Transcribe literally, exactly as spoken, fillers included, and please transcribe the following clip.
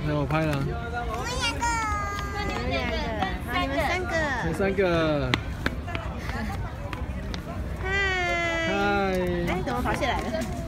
来，我拍了。 我们两个， 你们两个，好，你们三个。 有三个。 嗨。 嗨。 哎，怎么跑起来了？